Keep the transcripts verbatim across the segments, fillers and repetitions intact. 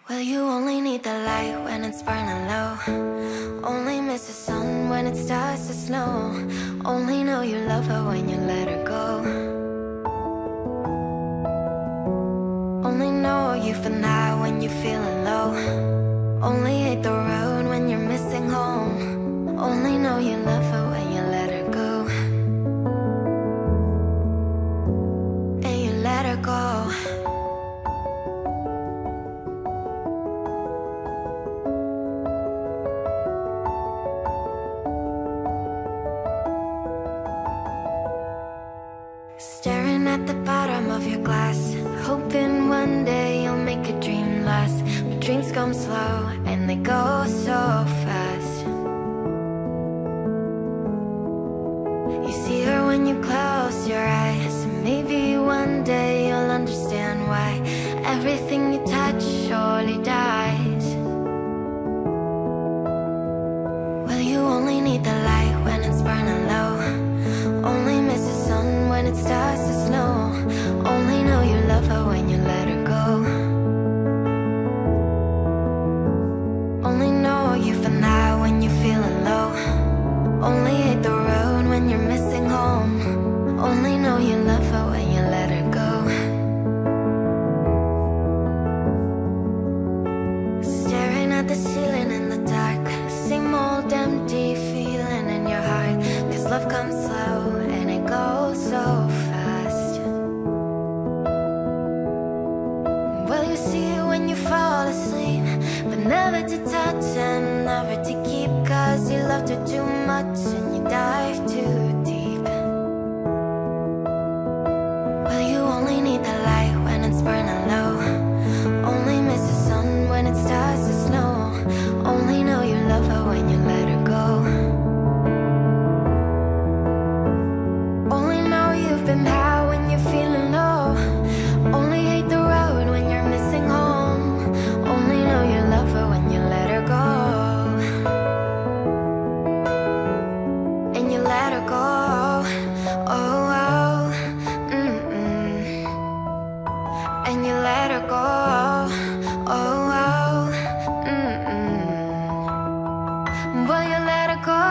Well, you only need the light when it's burning low. Only miss the sun when it starts to snow. Only know you love her when you let her go. Only know you've been high when you're feeling low. Only hate the road when you're missing home. Only know you love her when you let her go. And you let her go. Staring at the bottom of your glass, hoping one day you'll make a dream last. But dreams come slow and they go so fast. You see her when you close your eyes, and maybe one day you'll understand why everything you touch surely dies. Well, you only need the light when it's burning low. Only miss the sun when it starts to snow. Only know you love her when you let her go. Only know you've been high when you're feeling low. Only hate the road when you're missing home. Only know you love her when you let her go. Staring at the ceiling in the dark, same old empty feeling in your heart. Cause love comes slow and it goes so fast. Well, you see it when you fall asleep, but never to touch and never to keep. Cause you loved her too much and you dive too deep. Well, you only need the light when it's burning low. Only miss the sun when it starts to snow. Only know you love her when you let her go. Only know you've been high when you're feeling low. Only hate the road when you're missing home. Only know you love her when you let her go. And you let her go. Oh, oh, mm-mm. And you let her go. Oh, oh, mm-mm. Well, you let her go.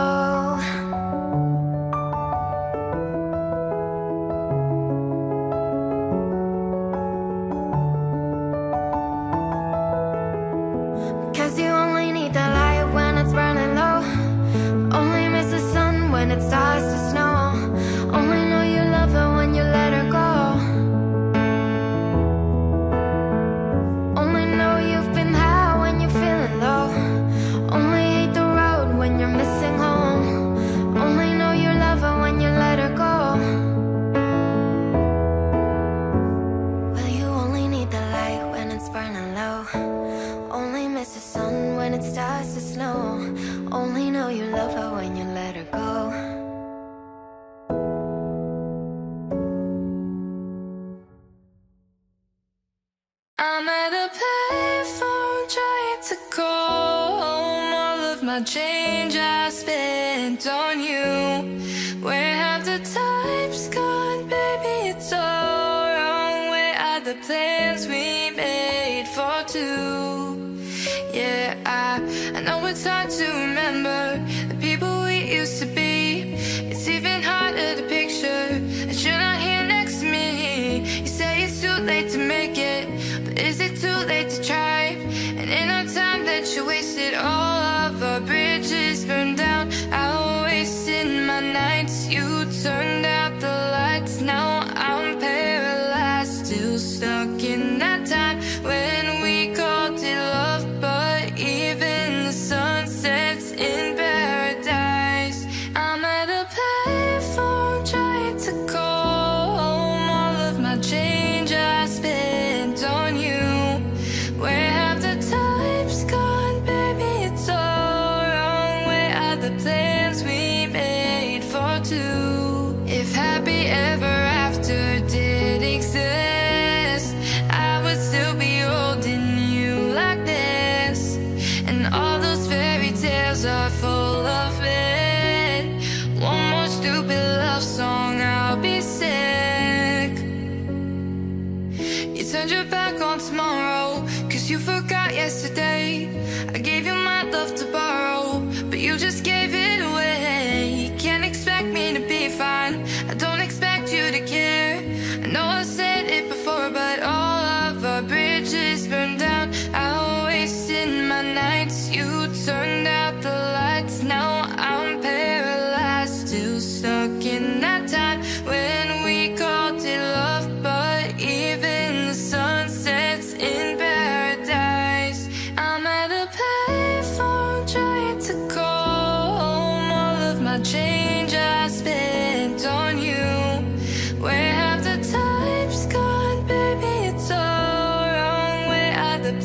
Cause you only need the light when it's burning low. Only miss the sun when it starts to snow. Only know you love her when you let her go. Only know you've been high when you're feeling low. Only hate the road when you're missing home. Only know you love her when you let her go. Well, you only need the light when it's burning low. Only miss the sun when it starts to snow. Only know you love her when you let her go. I'm at a payphone trying to call home. All of my change I spent on you. Where have the times gone, baby? It's all wrong. Where are the plans we made for two? Yeah, I, I know it's hard to remember the people we used to be. It's even harder to picture that you're not here next to me. You say it's too late to make it, but is it too late to try? And in our time that you wasted, all of our bridges burned down. I wasted my nights, you turned out the lights. Now I'm paralyzed, still stuck in that time when we called it love. But even the sun sets in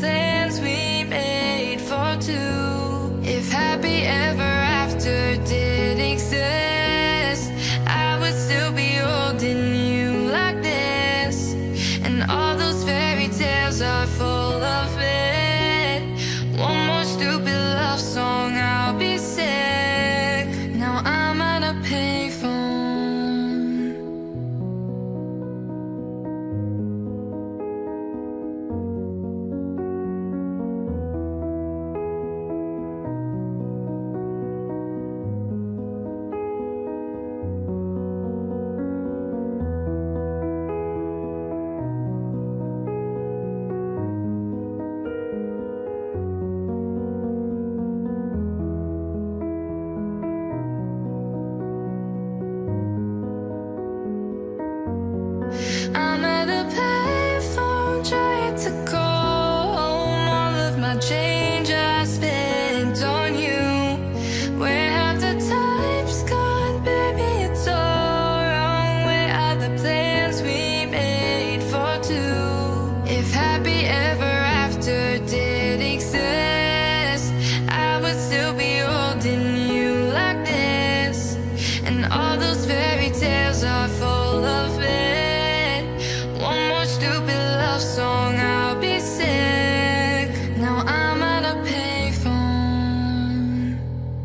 plans we made for two. If happy ever after did exist, I would still be holding you like this. And all those fairy tales are full of it. One more stupid love song, I'll be sick. Now I'm at a payphone. I'm at a payphone trying to call home. All of my change I spent on you. Where have the times gone, baby? It's all wrong. Where are the plans we made for two? If happy ever after did exist, I would still be holding you like this. And all those fairy tales are full of it. One more stupid love song, I'll be sick. Now I'm at a payphone.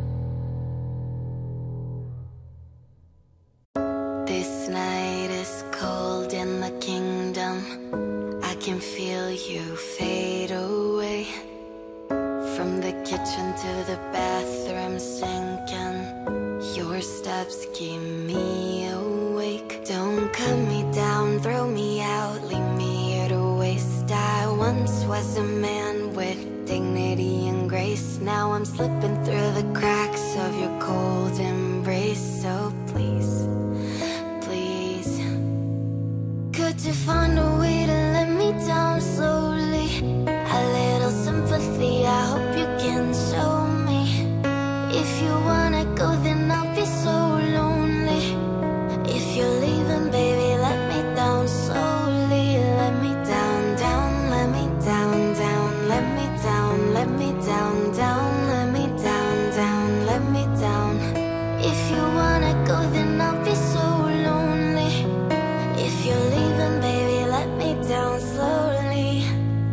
This night is cold in the kingdom. I can feel you fade away. From the kitchen to the bathroom sinking, your steps keep me awake. Don't cut me down, throw me out, leave me here to waste. I once was a man with dignity and grace. Now I'm slipping through the cracks of your cold embrace. So please, please, could you find a way to let me down slowly? A little sympathy, I hope you can show me. If you wanna go, then I'll be so lonely. If you're leaving, baby, let me down slowly. Let me down, down, let me down, down, let me down, let me down, down, let me down, down, let me down. If you wanna go, then I'll be so lonely. If you're leaving, baby, let me down slowly.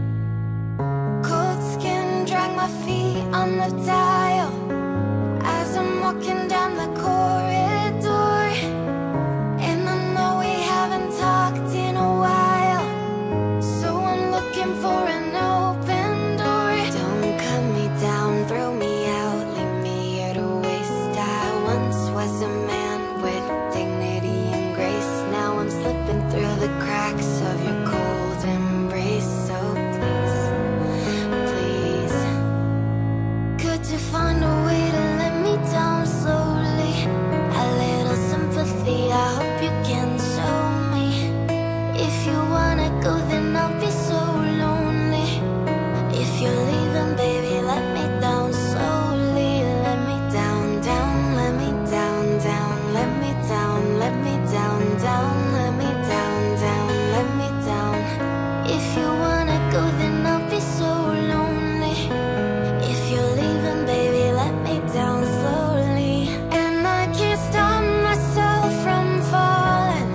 Cold skin, drag my feet on the dial as I'm walking down the corridor. And I know we haven't talked in a while, so I'm looking for an open door. Don't cut me down, throw me out, leave me here to waste. I once was a man with dignity and grace. Now I'm slipping through the cracks of your cold embrace. So please, please, could you find a way to let me down slowly? A little sympathy, I hope you can show me. If you wanna go, then I'll be so lonely. If you're leaving, baby, let me down slowly. Let me down, down, let me down, down, let me down, let me down, down, let me down, down, let me down. If you wanna go, then I'll be so lonely. If you're leaving, baby, let me down slowly. And I can't stop myself from falling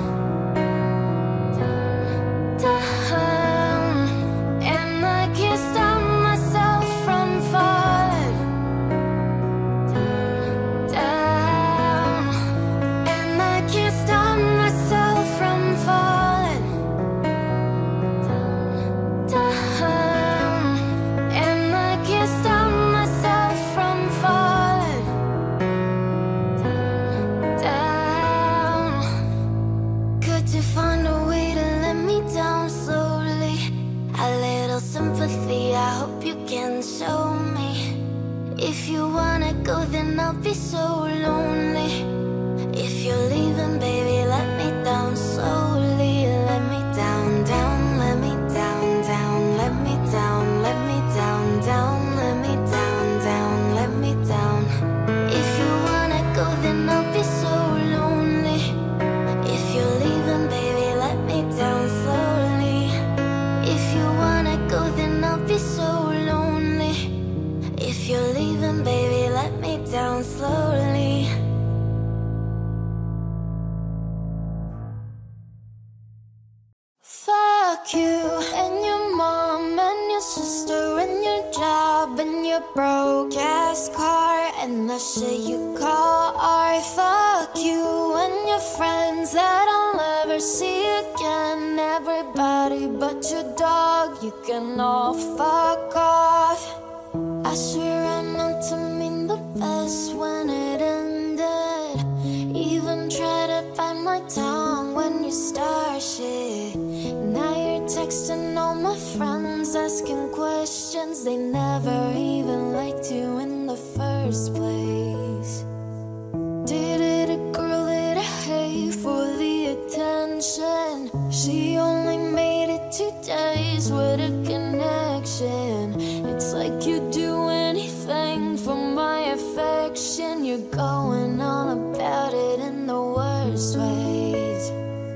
down. And I can't stop myself from falling down. And I can't stop myself from falling down. And I can't stop myself from falling down. Could you find a way to let me down slowly? A little sympathy, I hope you can show me. If you wanna go, then I'll be so lonely. If you're leaving, baby, let me down slowly. Let me down, down, let me down, down, let me down, let me down, down, let me down, down, let me down. If you wanna go, then I'll be so lonely. If you're leaving, baby, let me down slowly. If you wanna go, then I'll be so your broke ass car, and the shit you call art. Fuck you and your friends that I'll never see again. Everybody but your dog, you can all fuck off. I swear I meant to mean the best when it ended. Even tried to bite my tongue when you start shit. Now you're texting all my friends, asking questions they never even liked you in the first place. Dated a girl that I hate for the attention. She only made it two days with a connection. It's like you'd do anything for my affection. You're going on about it in the worst ways.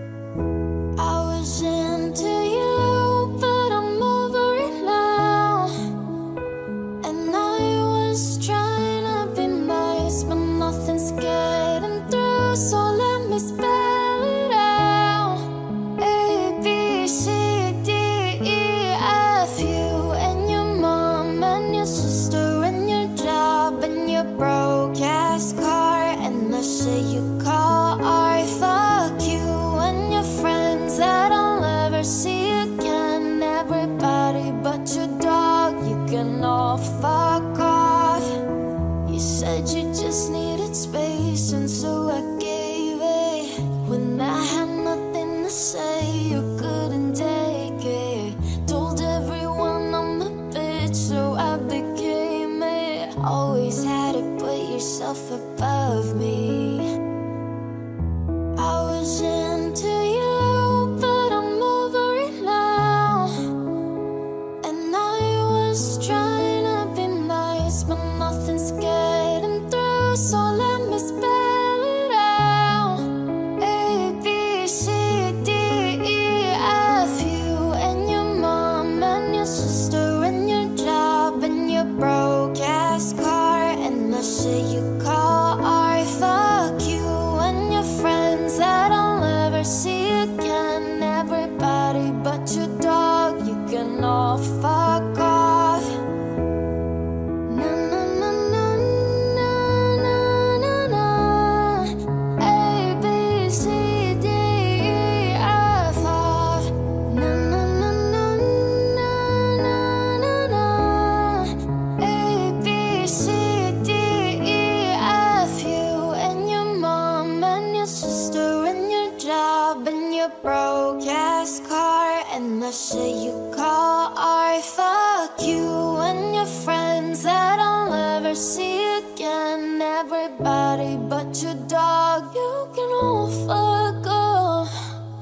I was into you, but I'm over it now. And I was trying to be nice, but nothing's getting through, so let me spell it out. A, B, C, D, E, F, you and your mom and your sister and your job and your broke ass car and the shit you call art. Fuck you and your friends that I'll never see again. Everybody but your dog, you can all fuck off. You said you just needed space, and so I gave it. When I had nothing to say, you couldn't take it. Told everyone I'm a bitch, so I became it. Always had to put yourself above me. I was into you, but I'm over it now. And I was trying to be nice, but nothing's getting through, so let me spell it out. A, B, C, D, E, F, you and your mom and your sister and your job and your broke ass car and the shit you call art. Fuck you and your friends that I'll never see again. Everybody but your dog, you can all fuck off. Na na na na na na na. A, B, C, D, E, F, off. Na na na na na na na. A, B, C, D, E, F, you and your mom and your sister and your job and your broke ass car and the shit you call art. Fuck you and your friends that I'll never see again. Everybody but your dog, you can all fuck off.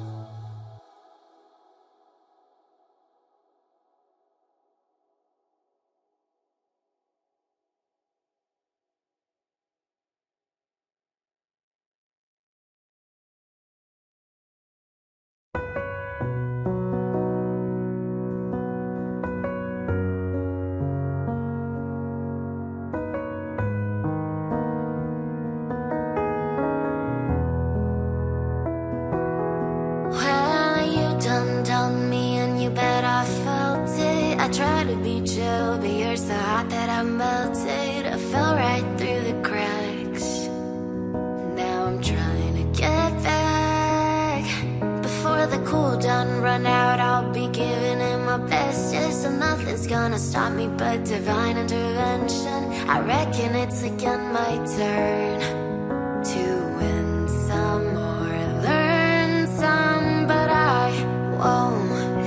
Well, you done done me and you bet I felt it. I tried to be chill, but you're so hot that I melted. I fell right through the cracks. Now I'm trying to get back. Before the cool down run out, I'll be giving it my best. Yes, and nothing's gonna stop me but divine intervention. I reckon it's again my turn to win some or learn some, but I won't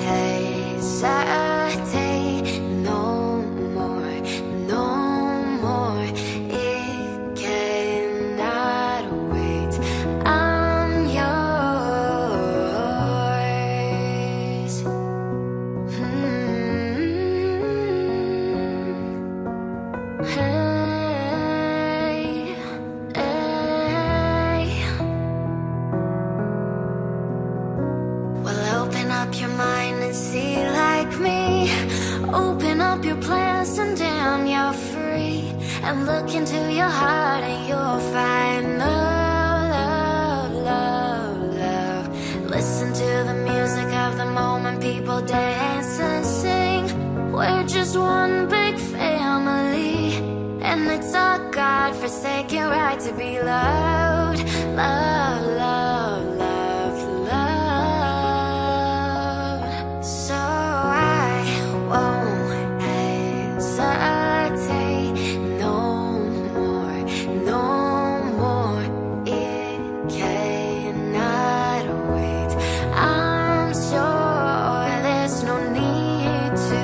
hesitate no more, no more. It cannot wait. I'm yours. Hmm. Hey, hey. Well, open up your mind and see like me. Open up your plans and damn, you're free. And look into your heart and you'll find love, love, love, love. Listen to the music of the moment, people dance and sing. We're just one big family. God-forsaken right to be loved. Love, love, love, love. So I won't hesitate no more, no more. It cannot wait. I'm sure there's no need to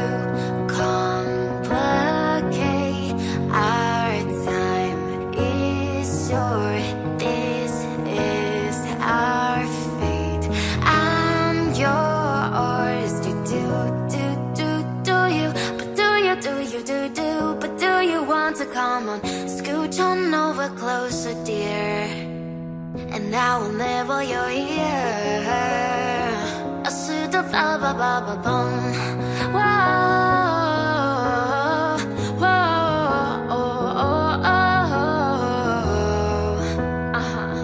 complicate. Our time is short. This is our fate. I'm yours. Do do do do do you? But do you do you do do? But do you want to come on? Scooch on over closer, dear. And I will nibble your ear. A suit of blah blah blah blah boom. Whoa, whoa, oh, oh, oh. Uh-huh.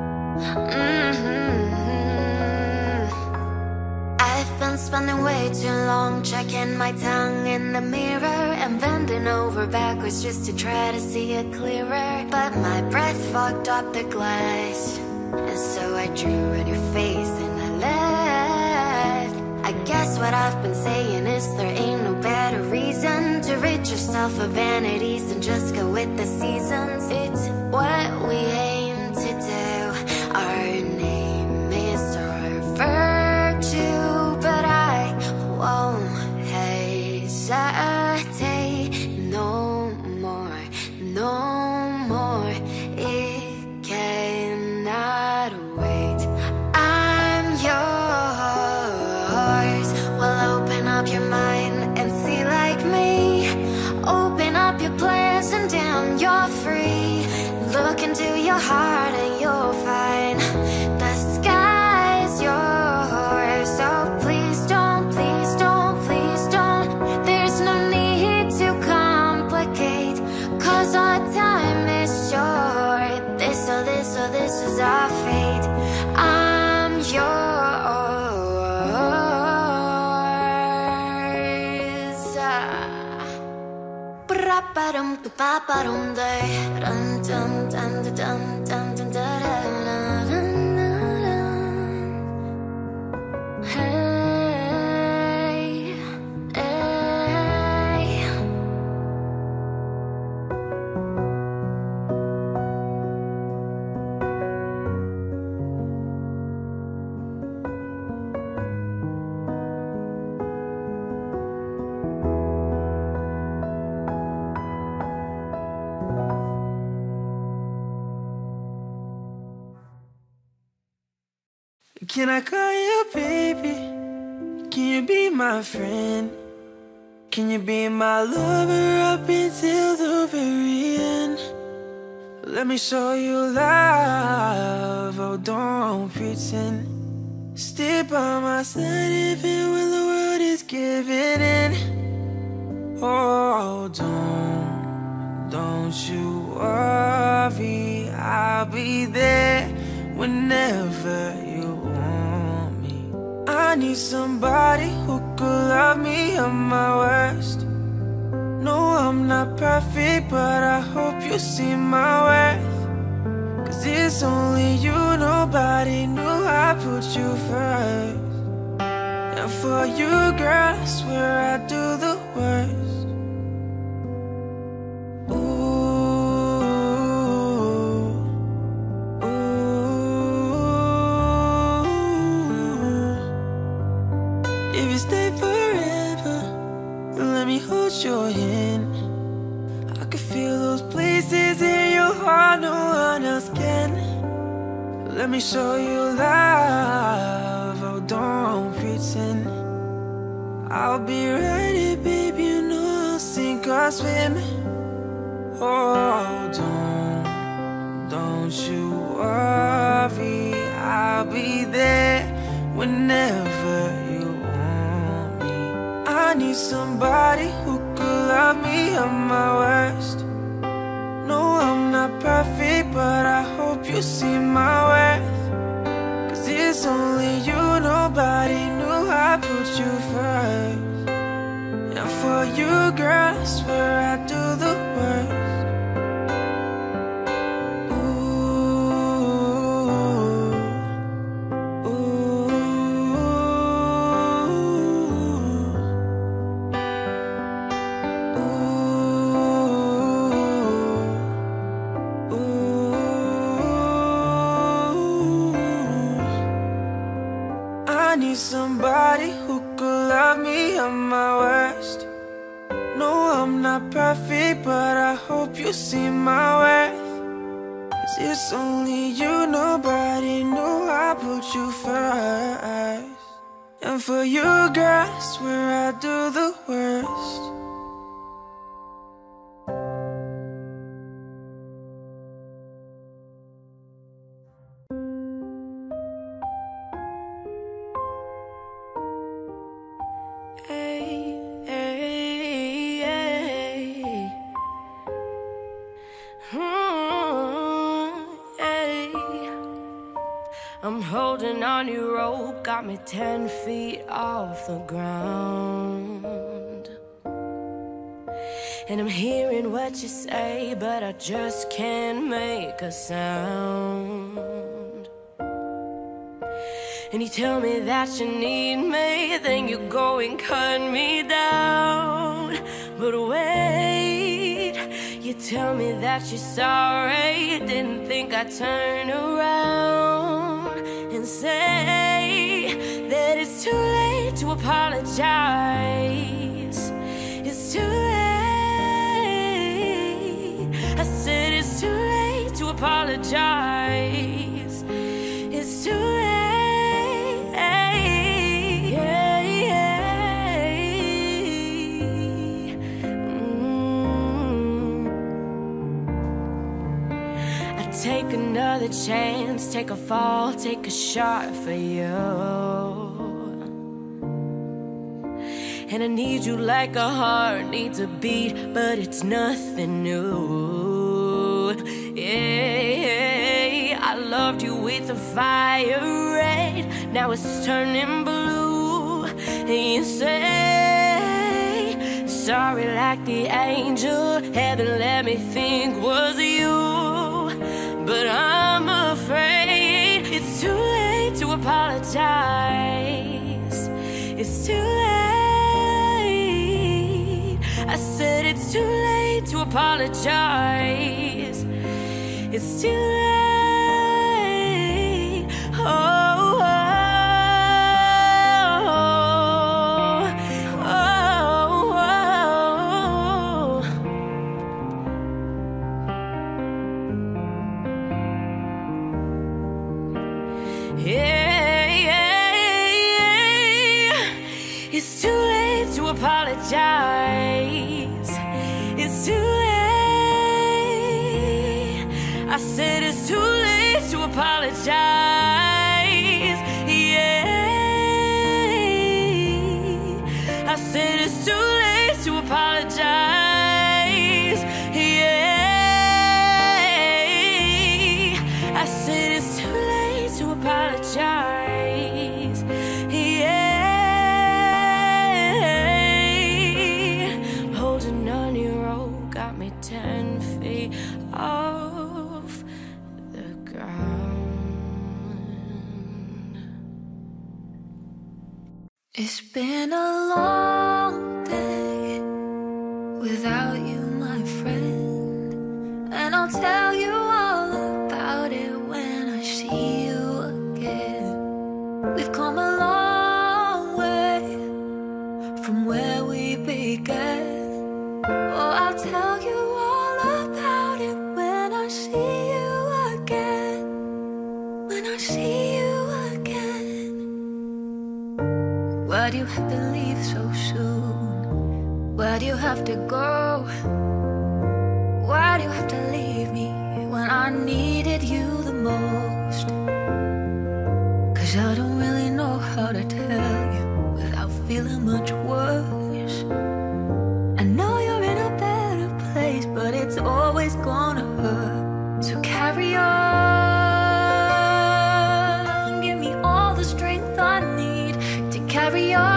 Mm-hmm. I've been spending way too long checking my tongue in the mirror and bending over backwards just to try to see it clearer. But my breath fogged up the glass, and so I drew on your face and I left. I guess what I've been saying is there ain't no better reason to rid yourself of vanities and just go with the seasons. It's what we aim to do. Our name is our virtue, but I won't hesitate no more, no more. It cannot wait. I'm yours. Well, open up your mind and see like me. Open up your plans and damn, you're free. Look into your heart and you'll find the sky's yours. So please don't, please don't, please don't. There's no need to complicate, 'cause our time is short. This or this or this is our fate. I'm yours. Ba-da-ba-dum, ba-ba-dum, day. Dum, dum, dum, dum, dum, dum, da, da, da, da, da. Hey, hey. Can I call you baby? Can you be my friend? Can you be my lover up until the very end? Let me show you love, oh don't pretend. Stay by my side even when the world is giving in. Oh don't, don't you worry, I'll be there whenever you want me. I need somebody who could love me at my worst. No, I'm not perfect, but I hope you see my worth. 'Cause it's only you, nobody knew I put you first. And for you, girl, I swear I do the worst. Your hand, I can feel those places in your heart no one else can. Let me show you love, oh don't pretend. I'll be right here, baby, you know I'll sink or swim. Oh don't, don't you worry, I'll be there whenever you want me. I need somebody who love me at my worst. No, I'm not perfect, but I hope you see my worth. 'Cause it's only you, nobody knew I put you first. And for you, girl, I swear I do the worst. I'm not perfect, but I hope you see my worth. 'Cause it's only you, nobody knew I put you first. And for you, girl, I swear I do the worst. I'm holding on your rope, got me ten feet off the ground. And I'm hearing what you say, but I just can't make a sound. And you tell me that you need me, then you go and cut me down. But wait, you tell me that you're sorry, didn't think I'd turn around and say that it's too late to apologize. It's too late. I said it's too late to apologize. It's too late. Yeah, yeah. Mm. I take another chance, take a fall, take a shot for you. And I need you like a heart needs a beat, but it's nothing new. Yeah, I loved you with a fire red, now it's turning blue. And you say sorry like the angel heaven let me think was you. But I'm afraid it's too late to apologize. It's too late. I said it's too late to apologize. It's too late. Oh, oh, oh, oh. Yeah, yeah, yeah. It's too late to apologize. It's too late. I said it's too late to apologize. Yeah, I said it's too late to apologize. Yeah, I said it's too late to apologize. Yeah, holding on your rope got me ten feet off the ground. It's been a long day without you, my friend, and I'll tell you all about it when I see you again. We've come a long way from where we began. Oh, I'll tell you all about it when I see you again. When I see you again. Why do you have to leave so soon? Why do you have to go? Why do you have to leave me when I needed you the most? 'Cause I don't really know how to tell you without feeling much worse. I know you're in a better place, but it's always gonna hurt. So carry on, give me all the strength I need to carry on.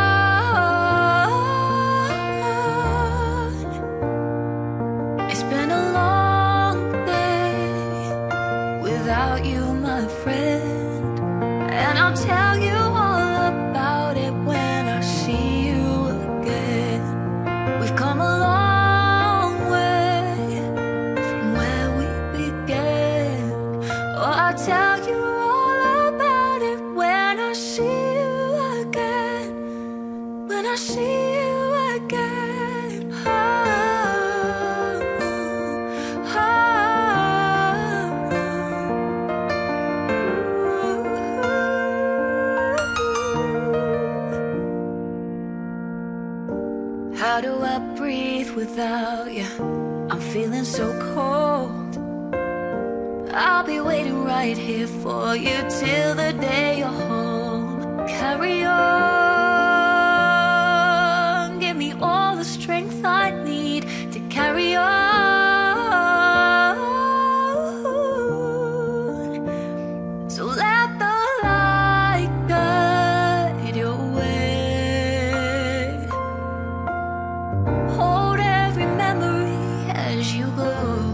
It's been a long day without you, my friend, and I'll tell you all about it when I see you again. We've come a long way from where we began. Oh, I'll tell you all about it when I see you again. When I see you again. Oh. without you. I'm feeling so cold. I'll be waiting right here for you till the day you're home. Carry on, give me all the strength I need to carry on. So let the light guide your way. Hold every memory as you go.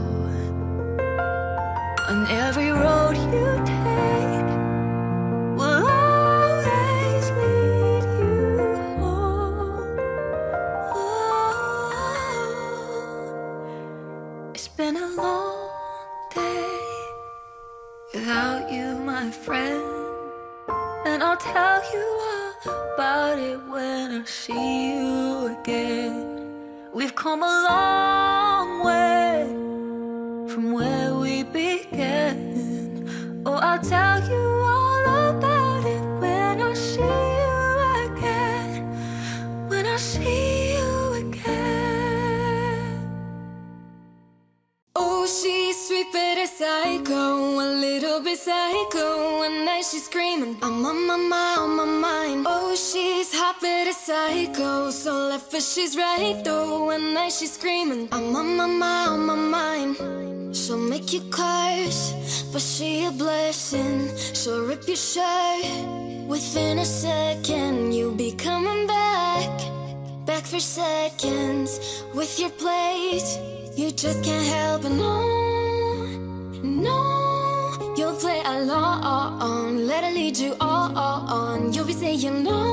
On every road you take will always lead you home. Oh, it's been a long day without you, my friend, and I'll tell you all about it when I see you again. We've come a long way from where we began. Oh, I'll tell you all about it when I see you again. When I see you again. Oh, she's sweet but a psycho, a little bit psycho. One night she's screaming, I'm on my mind, on my mind. Oh, she's hot but a psycho, so left but she's right though. One night she's screaming, I'm on my mind, on my mind. She'll make you curse, but she a blessing. She'll rip your shirt within a second. You'll be coming back, back for seconds. With your plate, you just can't help it, no, no. You'll play along, let her lead you on. You'll be saying no,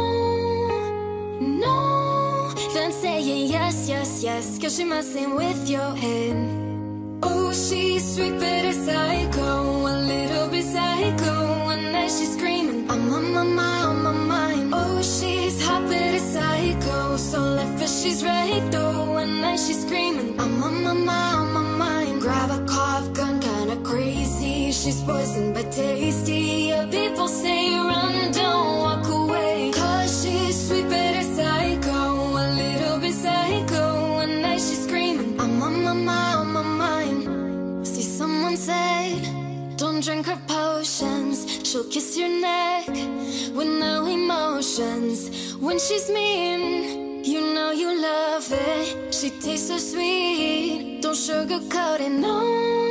no, then saying yes, yes, yes, cause she messing with your head. Oh, she's sweet but a psycho, a little bit psycho. One night she's screaming, I'm on my mind, on my mind. Oh, she's hot but a psycho, so left but she's right though. One night she's screaming, I'm on my mind, on my mind. Grab a cough gun, kinda crazy. She's poison but tasty. Yeah, people say run, don't walk away, cause she's sweet but a psycho, a little bit psycho. One night she's screaming, I'm on my mind, on my mind. See, someone said, don't drink her potions. She'll kiss your neck with no emotions. When she's mean, you know you love it. She tastes so sweet, don't sugarcoat it, no,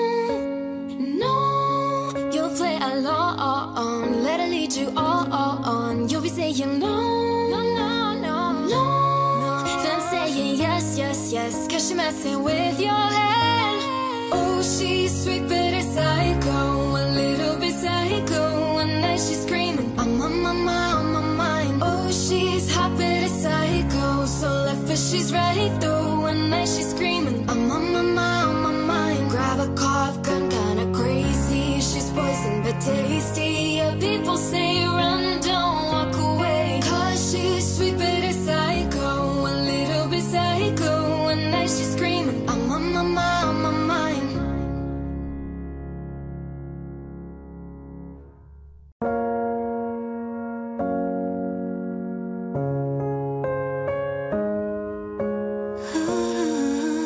no. You'll play along, let her lead you on. You'll be saying no, no, no, no, no, then saying yes, yes, yes, cause she messing with your head. Oh, she's sweet but a psycho, a little bit psycho. One night she's screaming, I'm on my mind, on my mind. Oh, she's hot but a psycho, so left but she's right though. One night she's screaming, I'm on my mind, on my mind. Grab a cough gun, kinda crazy. She's poison but tasty. Yeah, people say run, don't walk away, cause she's sweet but a psycho, a little bit psycho. One night she's screaming, I'm on my mind, on my mind. Ooh.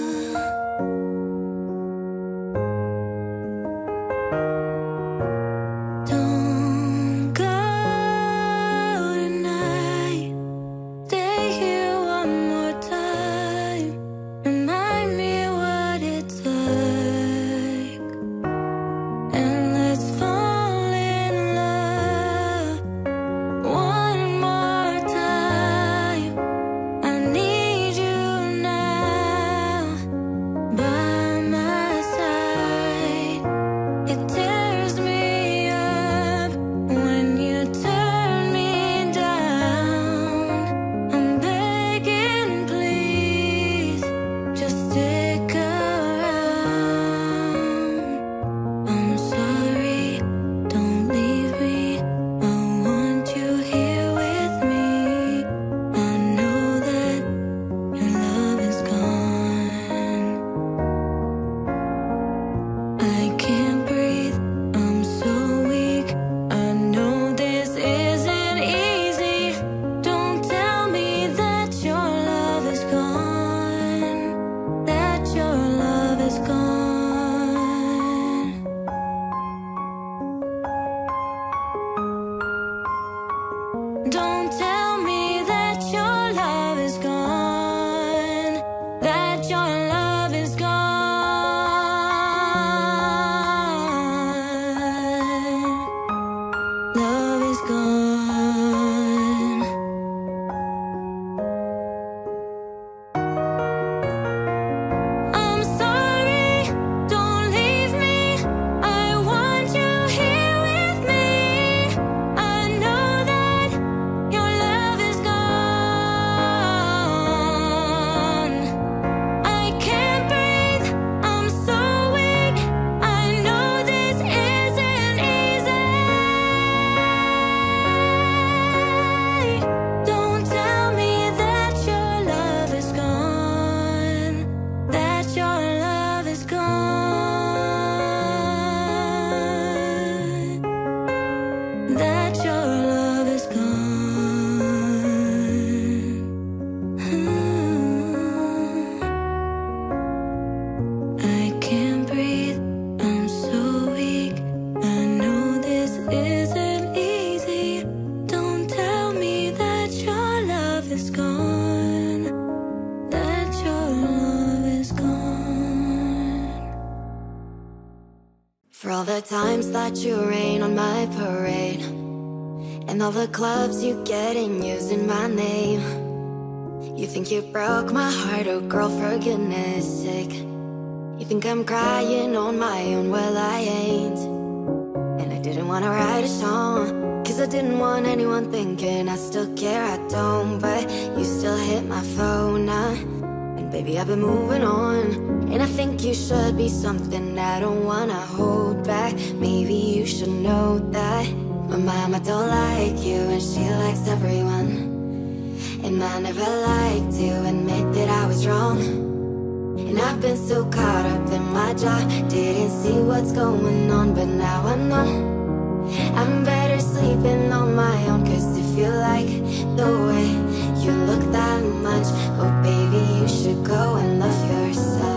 For all the times that you rain on my parade, and all the clubs you get in using my name. You think you broke my heart, oh girl, for goodness sake. You think I'm crying on my own, well I ain't. And I didn't wanna write a song, cause I didn't want anyone thinking I still care, I don't. But you still hit my phone, uh, and baby I've been moving on. And I think you should be something I don't wanna hold back. Maybe you should know that my mama don't like you and she likes everyone. And I never liked to admit that I was wrong. And I've been so caught up in my job, didn't see what's going on, but now I know I'm better sleeping on my own. Cause if you like the way you look that much, oh baby you should go and love yourself.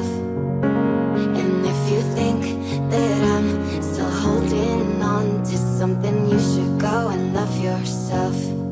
And if you think that I'm still holding on to something, you should go and love yourself.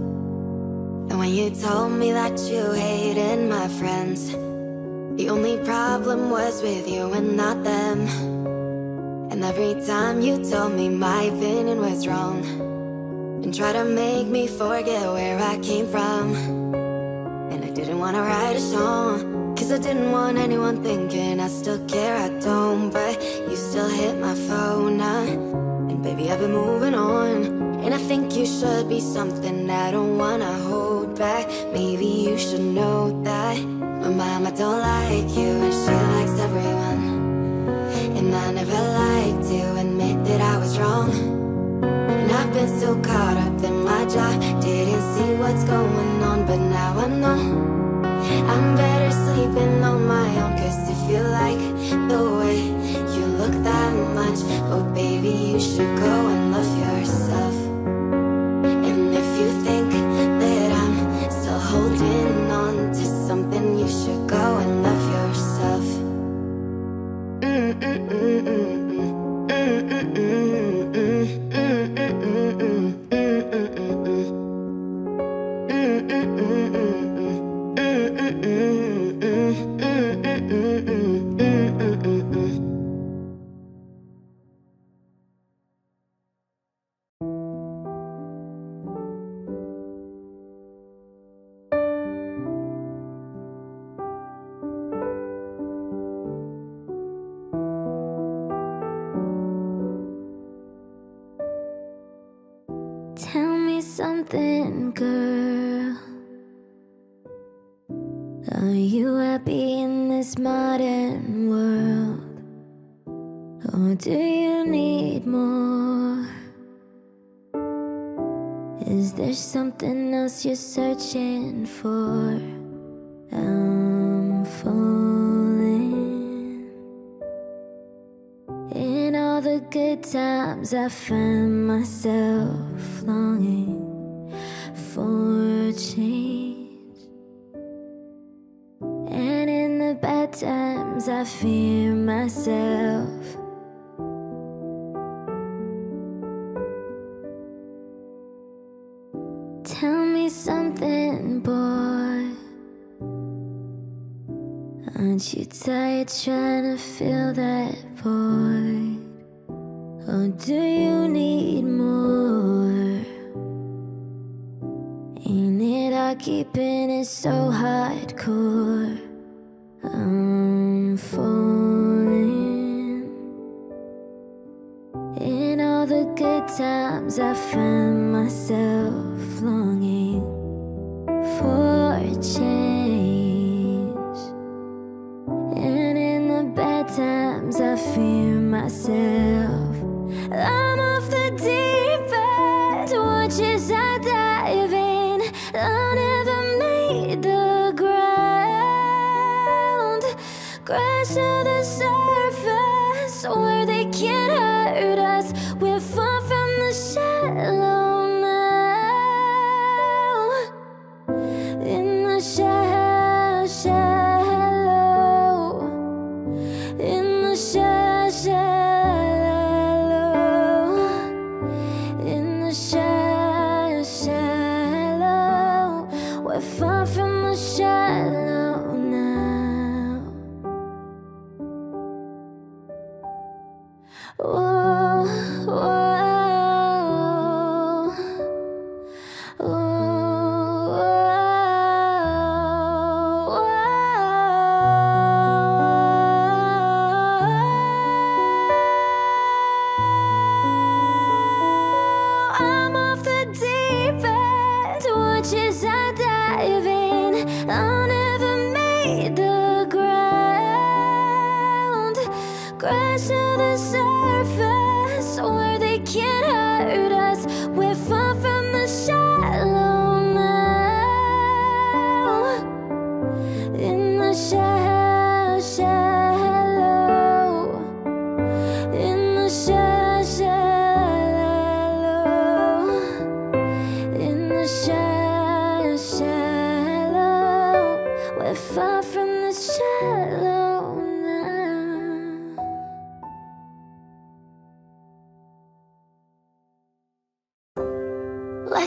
And when you told me that you hated my friends, the only problem was with you and not them. And every time you told me my opinion was wrong, and tried to make me forget where I came from. And I didn't wanna write a song, cause I didn't want anyone thinking I still care, I don't. But you still hit my phone, uh, and baby I've been moving on. And I think you should be something I don't wanna hold back. Maybe you should know that my mama don't like you and she likes everyone. And I never liked to admit that I was wrong. And I've been so caught up in my job, didn't see what's going on, but now I know I'm better sleeping on my own. Cause if you like the way you look that much, oh baby you should go and love yourself. And if you think that I'm still holding on to something, you should go and love yourself. Tell me something, girl. Are you happy in this modern world? Or do you need more? Is there something else you're searching for? I'm falling. In all the good times I find myself longing for change, and in the bad times I fear myself. Tell me something, boy. Aren't you tired trying to fill that void? Or do you need more? Ain't it hard keeping it so hardcore? I'm falling. In all the good times I find myself longing for change, and in the bad times I fear myself. I'm off the deep end, watch as I dive in. I never made the ground, crash to the surface where they can't hurt us. We're far from the shallow now, in the shallow, shallow, in the shallow, shallow, in the shallow, shallow. We're far from the shallow now. Whoa.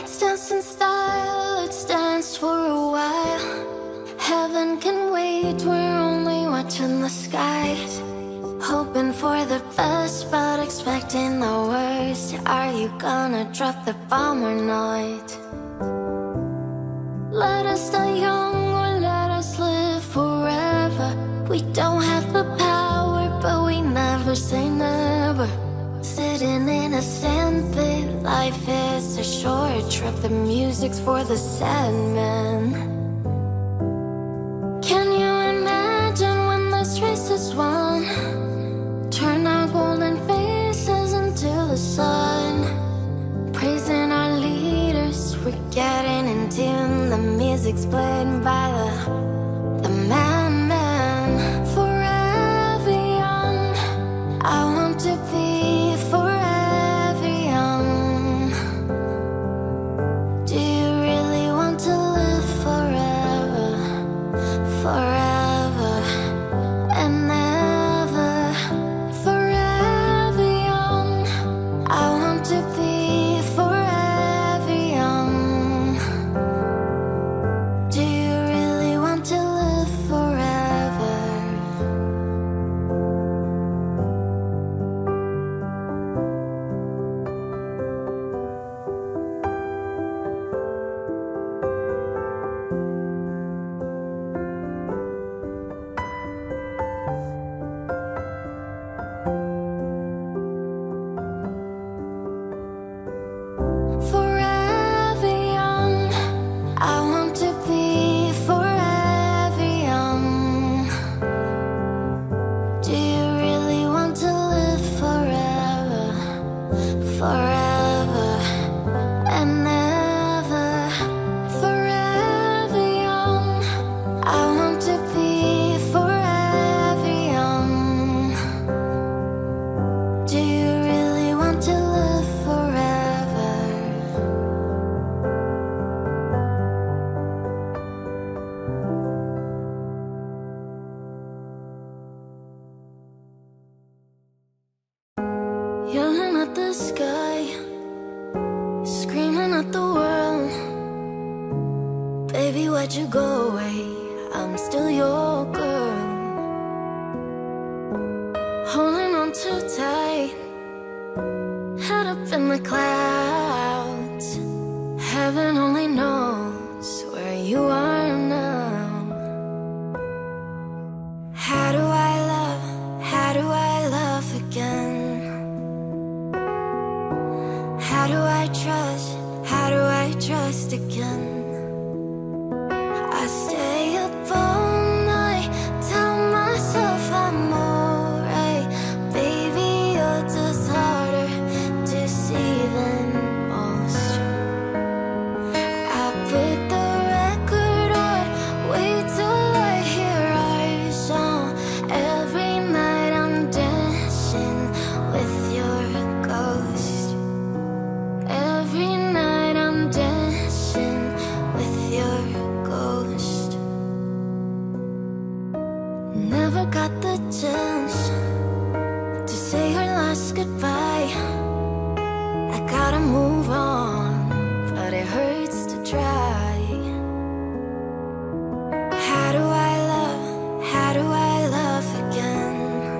Let's dance in style, let's dance for a while. Heaven can wait, we're only watching the skies. Hoping for the best, but expecting the worst. Are you gonna drop the bomb or not? Let us die young or let us live forever. We don't have the power, but we never say never. Sitting in a sandpit, life is a short trip. The music's for the sad man. Can you imagine when this race is won? Turn our golden faces into the sun. Praising our leaders, we're getting in tune. The music's played by the, the madman. Forever young, I want to be forever young. Do you really want to live forever? Forever and ever. Forever young, I want to be forever young. Do you really want to live forever? Forever young, I want to be forever young. Do you really want to live forever? Forever and ever. Forever young, I want to be forever young. Do you really want to live forever? Yelling at the sky, screaming at the world. Baby, why'd you go away? I'm still your girl. Holding on too tight, head up in the clouds. Heaven only knows where you are now. How do I love, how do I love again? How do I trust, how do I trust again? I stay up all night, tell myself I'm alright. Baby, you're just harder to see than most. I put the record on, wait till I hear our song. Every night I'm dancing with your ghost. Every night I'm dancing with your ghost. Never got the chance to say her last goodbye. I gotta move on, but it hurts to try. How do I love, how do I love again?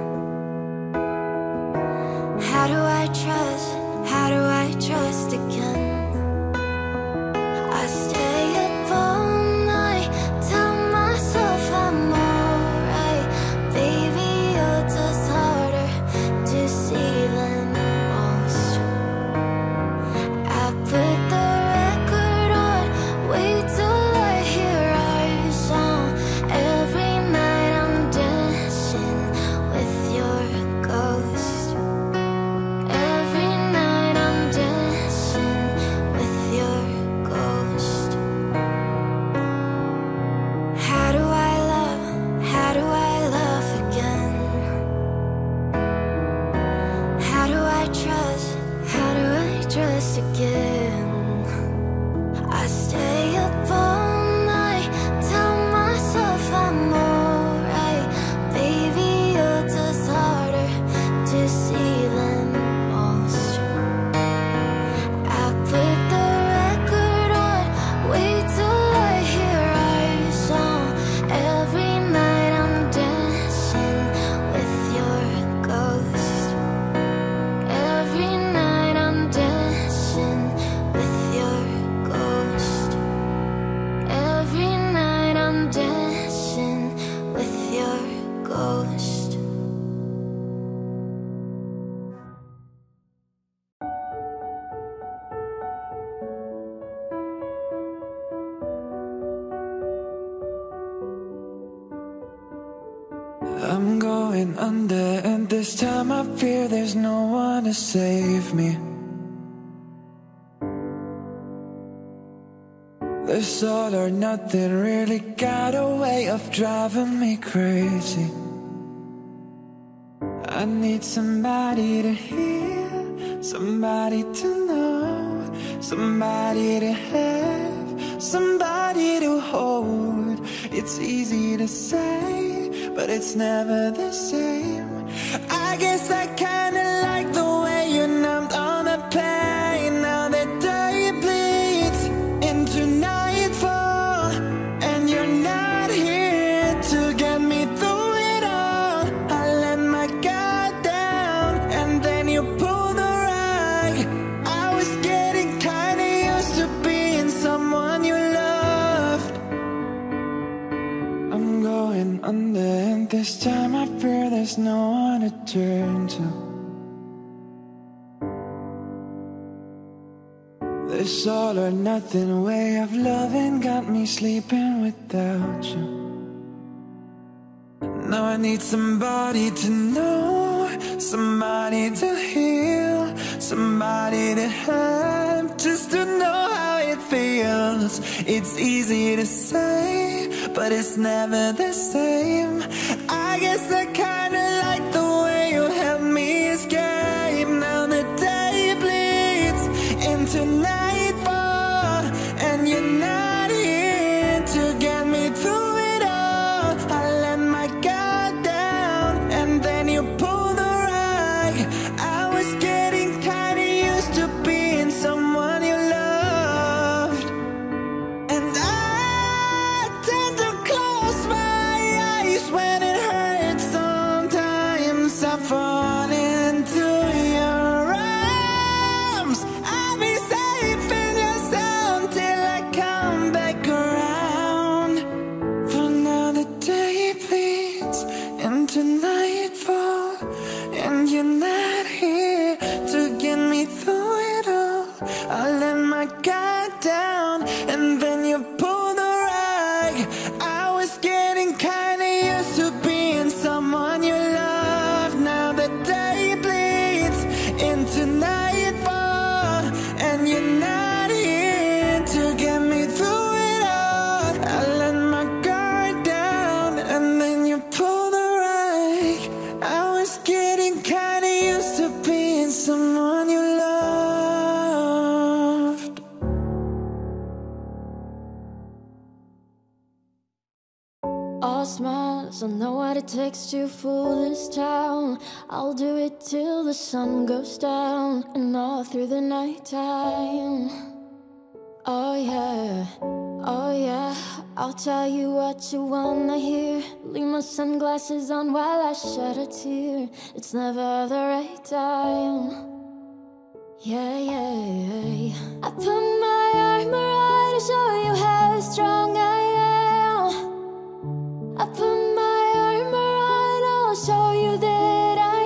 How do I trust, how do I trust again? I stay up all night, tell myself I'm alright. Baby, you're just harder to see than most. I put the record on, wait till I hear our song. Every night I'm dancing with your ghost. Every night I'm dancing going under, and this time I fear there's no one to save me. This all or nothing really got a way of driving me crazy. I need somebody to hear, somebody to know, somebody to have, somebody to hold. It's easy to say, but it's never the same. I guess I kinda like the way you numbed all the pain. Now the day bleeds into nightfall, and you're not here to get me through it all. I let my guard down, and then you pulled the rug. I was getting kinda used to being someone you loved. I'm going under, and this time I fear there's no one to turn to. This all or nothing way of loving got me sleeping without you. Now I need somebody to know, somebody to heal, somebody to have, just to know how it feels. It's easy to say, but it's never the same. I guess I kinda like the way you help me escape. Now the day bleeds into nightfall, and you're not here to get me through it all. I let my guard down, and then you pulled the rug. I was getting kinda used to being someone you loved, and I tend to close my eyes when it hurts. Sometimes I fall into your arms. I'll be safe in your sound till I come back around. For now the day bleeds into nightfall, and you're not here to get me through it all. I let my guard down, and then you pulled the rug. I was getting kinda used to being someone you love. Now the day bleeds into nightfall, and you're not here to get me through it all. I let my guard down, and then you pulled the rug. I was getting kinda used to being someone you loved. All smiles, I know what it takes to fool this town. I'll do it till the sun goes down, and all through the night time. Oh yeah, oh yeah, I'll tell you what you wanna hear. Leave my sunglasses on while I shed a tear. It's never the right time. Yeah, yeah, yeah. I put my armor on to show you how strong I am. I put my armor on, I'll show you that I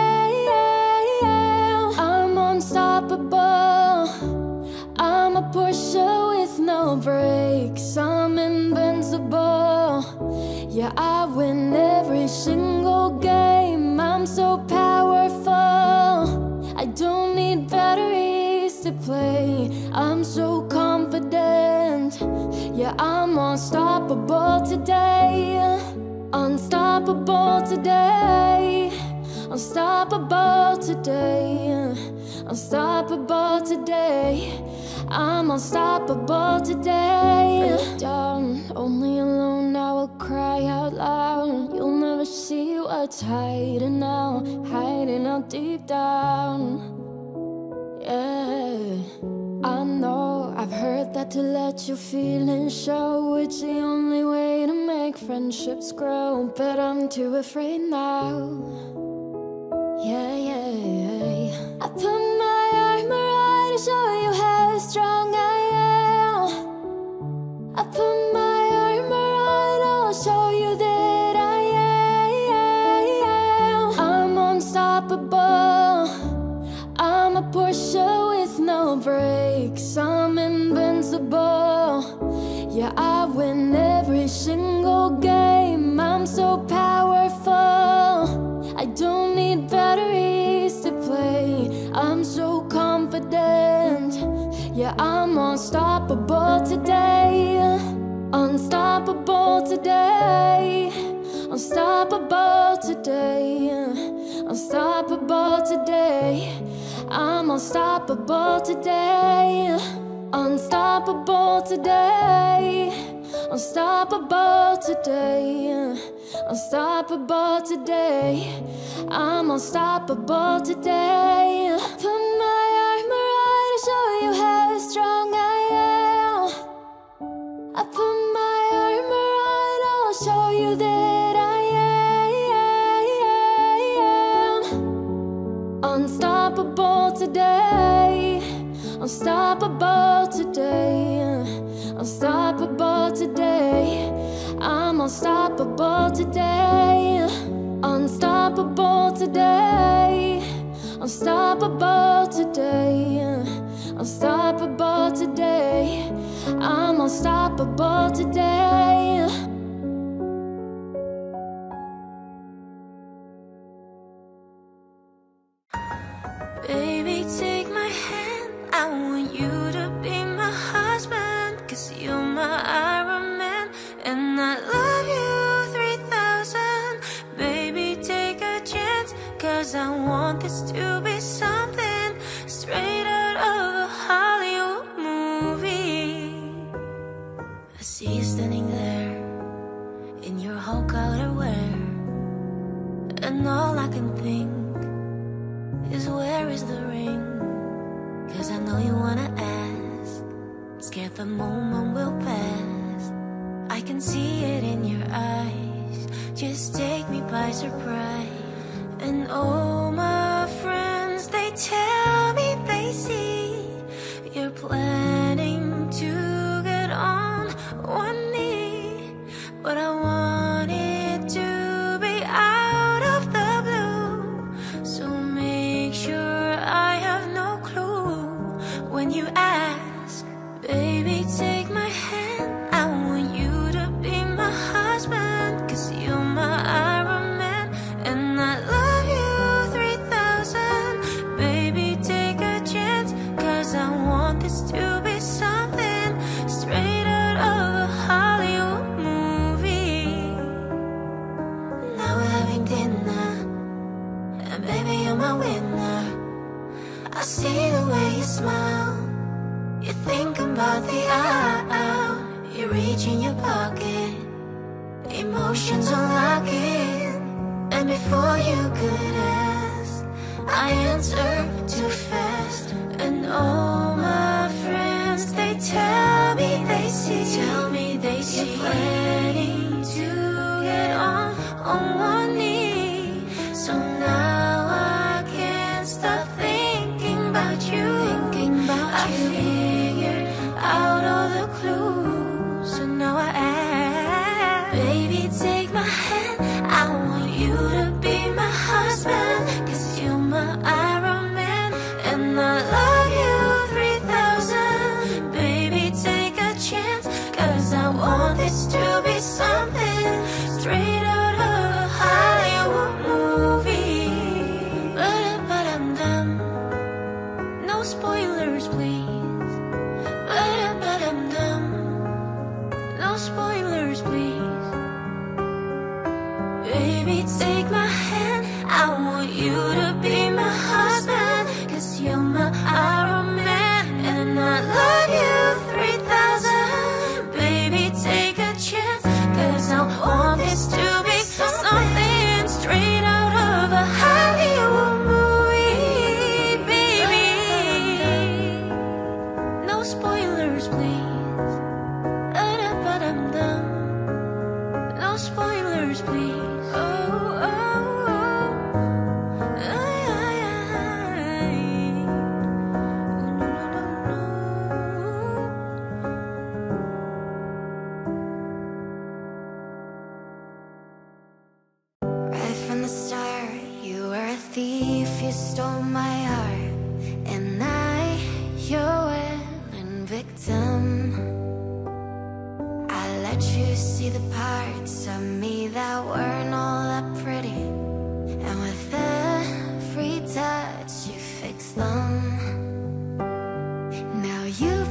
am. I'm unstoppable, I'm a Porsche with no brakes. I'm invincible, yeah, I win every single game. I'm so powerful, I don't need batteries to play. I'm so confident, yeah, I'm unstoppable today. Unstoppable today. Unstoppable today. Unstoppable today. I'm unstoppable today. Down, only alone, I will cry out loud. You'll never see what's hiding out, hiding out deep down. Yeah, I know, I've heard that to let your feelings show, it's the only way to make friendships grow. But I'm too afraid now. Yeah, yeah, yeah. I put my armor on to show you how strong I am. I put my armor on, I'll show you that I am. I'm unstoppable, I'm a Porsche with no brakes. I'm invincible, yeah, I win every single game. I'm so powerful, Yeah, I'm unstoppable today. Unstoppable today. Unstoppable today. Unstoppable today. I'm unstoppable today. Unstoppable today. Unstoppable today. Unstoppable today. I'm unstoppable today. Put my armor on to show you how strong I am. I put my armor on, I'll show you that I am unstoppable today. Unstoppable today. Unstoppable today. I'm unstoppable today. Unstoppable today. Unstoppable today. Unstoppable today. I'm unstoppable today. Baby, take my hand. I want you to be my husband, 'cause you're my Iron Man, and I love you three thousand. Baby, take a chance, 'cause I want this to be something straight out of a Hollywood movie. I see you standing there in your Hulk outerwear, and all I can think is, where is the ring? 'Cause I know you wanna ask, scared the moment will pass. I can see it in your eyes, just take me by surprise. And all my friends, they tell me they see you're planning to get on one knee, but I want it to be out of the blue, so make sure I have no clue when you ask. Baby, take my hand. I want you to be my husband, 'cause you're my Iron Man, and I love you three thousand. Baby, take a chance, 'cause I want this to be something straight out of a Hollywood movie. Now we're having dinner, and baby, you're my winner. I see the way you smile, you think about the aisle. You reach in your pocket, emotions unlocking, and before you could ask, I answered too fast. And all my friends, they tell me they see, tell me they see you're planning to get on on one knee. So now I can't stop thinking about you, thinking about I you. Figured out all the clues, so now I ask. Baby, take my hand. I want you to be my husband, 'cause you're my Iron Man, and I love you three thousand. Baby, take a chance, 'cause I want this to be something straight out of a Hollywood movie. But, but I'm done. No spoilers, please. But, but I'm done. No spoilers, please. Baby, take my hand. I want you to be my husband, 'cause you're my Iron Man, and I love you three thousand. Baby, take a chance, 'cause I want this to be something straight out of a Hollywood movie, baby. No spoilers, please. But, but I'm done. No spoilers, please. Oh, oh, oh. Ay, ay, ay. Oh, no, no, no, no. Right from the start, you were a thief, you stole my heart, and I, your willing victim. I let you see the parts of me that weren't all that pretty, and with every touch you fix them. Now you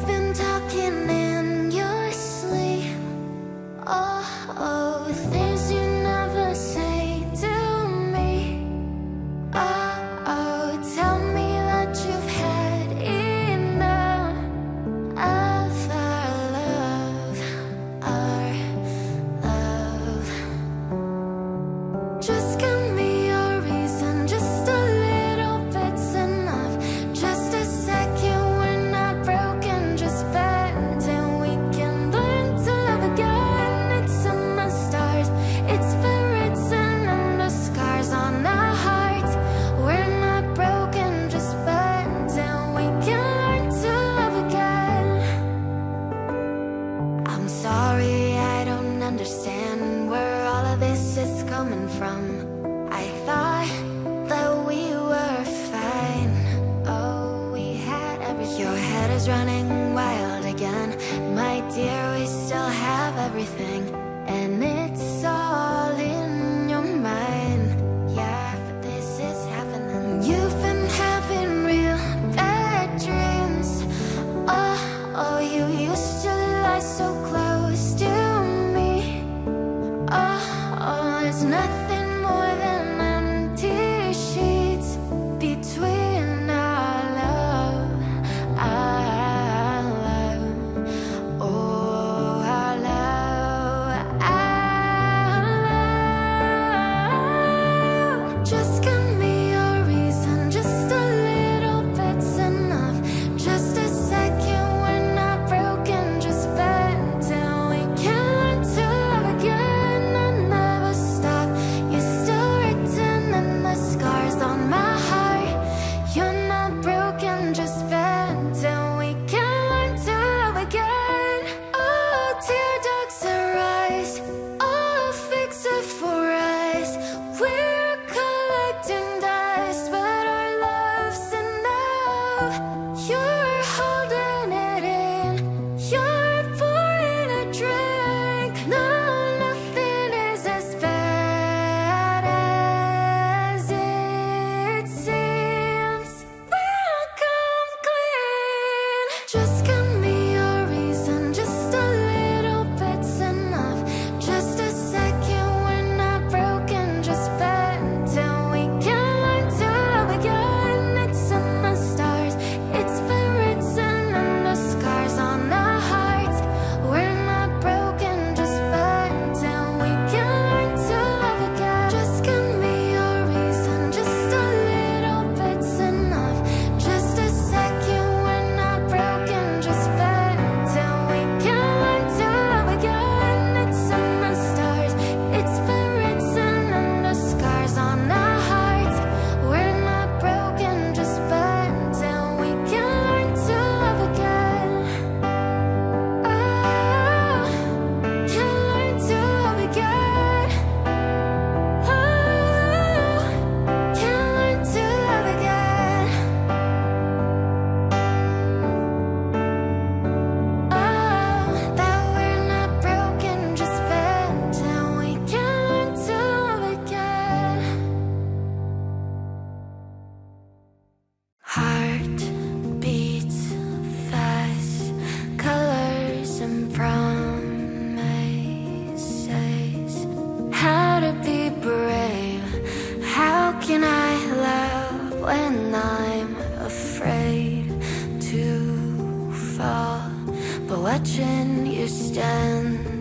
can I love when I'm afraid to fall? But watching you stand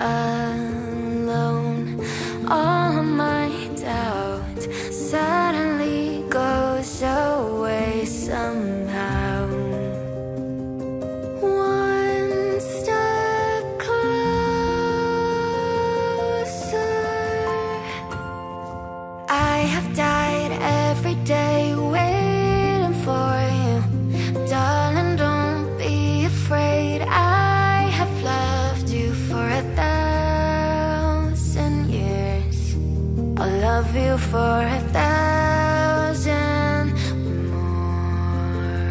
alone, all of my doubt suddenly goes away somehow. One step closer. I have died every day waiting for you. Darling, don't be afraid. I have loved you for a thousand years. I'll love you for a thousand more.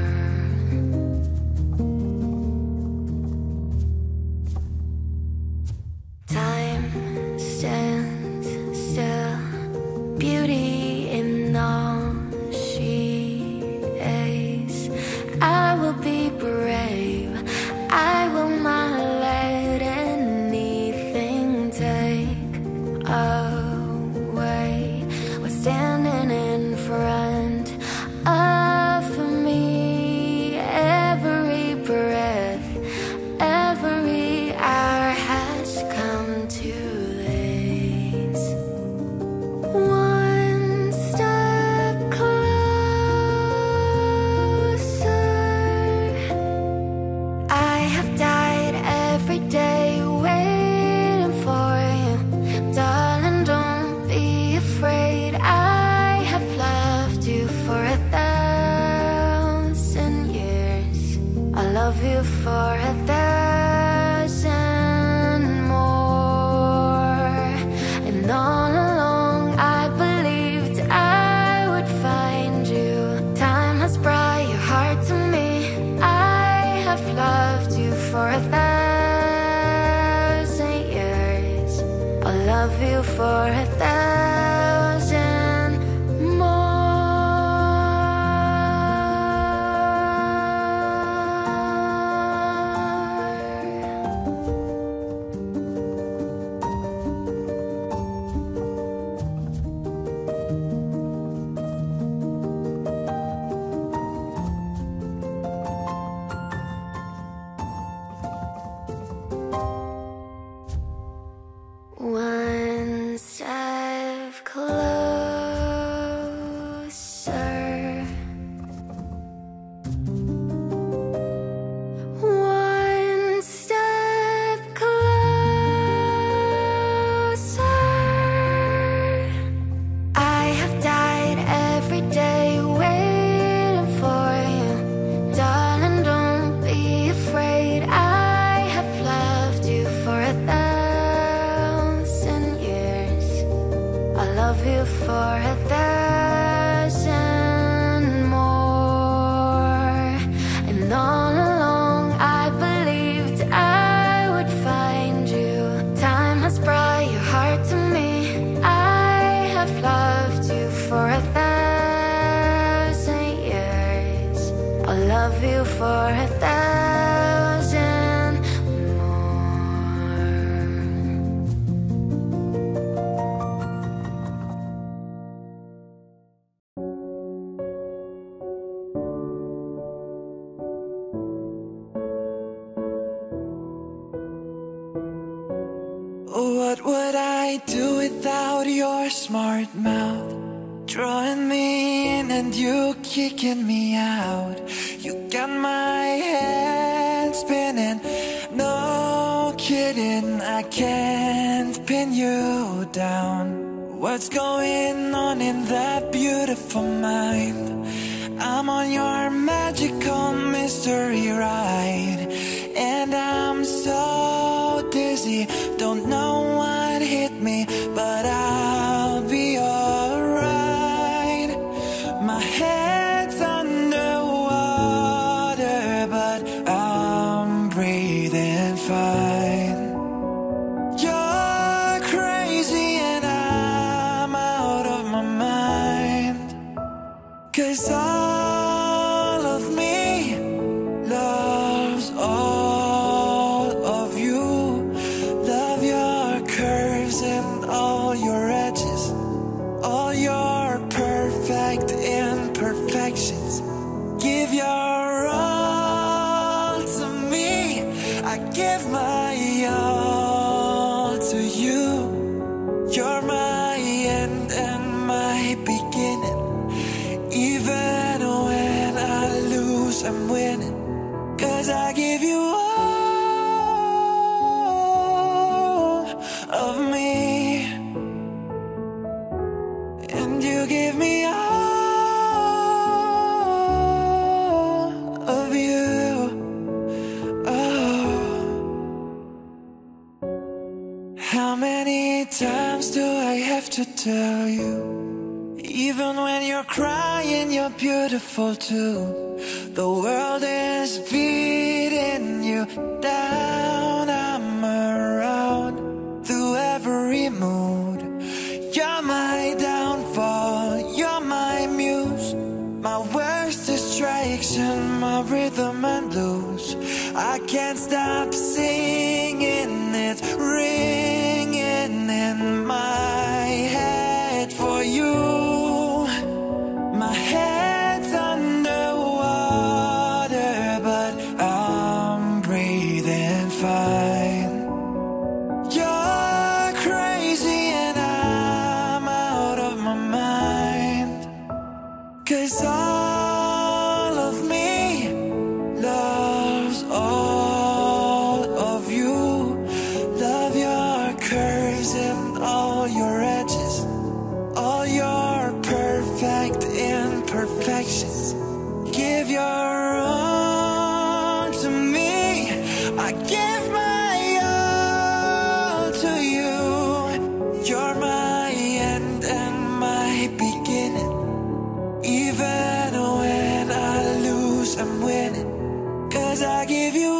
Time stands still, beauty in all she is. I will be brave, I will not let anything take away what's standing in front of me. Every breath, every hour has come to this. One step closer. I have died every day waiting for you. Darling, don't be afraid. I have loved you for a thousand years. I love you for a thousand more. And all along I believed I would find you. Time has brought your heart to me. I have loved you for a thousand years. I'll love you for a thousand one step closer. One step closer. I have died every day waiting for you. Darling, don't be afraid. I have loved you for a thousand years. I love you for a thousand more. And all along I believed I would find you. Time has brought your heart to me. I have loved you for a thousand years. I love you for a thousand more. What would I do without your smart mouth? Drawing me in and you kicking me out. You got my head spinning. No kidding, I can't pin you down. What's going on in that beautiful mind? I'm on your magical mystery ride, and I'm so dizzy, don't know what hit me, but I'll be alright. My head's underwater, but I'm breathing fine. You're crazy and I'm out of my mind, 'cause all of me loves all of you. Love your curves and all your edges, all your perfect beginning. Even when I lose, I'm winning. 'Cause I give you all of me, and you give me all of you. Oh, how many times do I have to tell you? Even when you're crying, you're beautiful too. The world is beating you down. I'm around through every mood. You're my downfall, you're my muse, my worst distraction, my rhythm and blues. I can't stop singing, it's ringing in my head for you. My head's underwater, but I'm breathing fine. You're crazy and I'm out of my mind. 'Cause all of me loves all of you. Love your curves and all your edges, all your perfect imperfections. Give your all to me, I give my all to you. You're my end and my beginning. Even when I lose, I'm winning. 'Cause I give you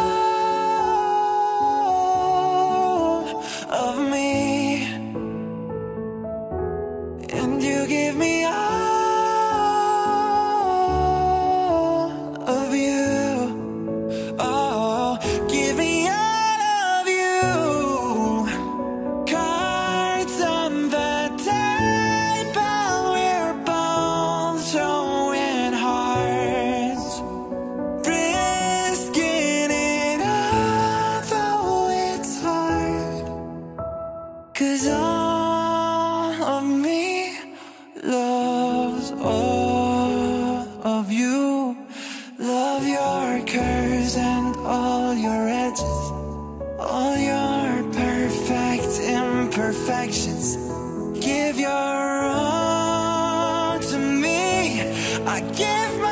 all of me, and you give me all of you. Oh, give me all of you. Cards on the table, we're both showing hearts, risking it all, though it's hard. 'Cause all of me loves all of you. Love your curves and all your edges, all your perfect imperfections. Give your all to me, I give my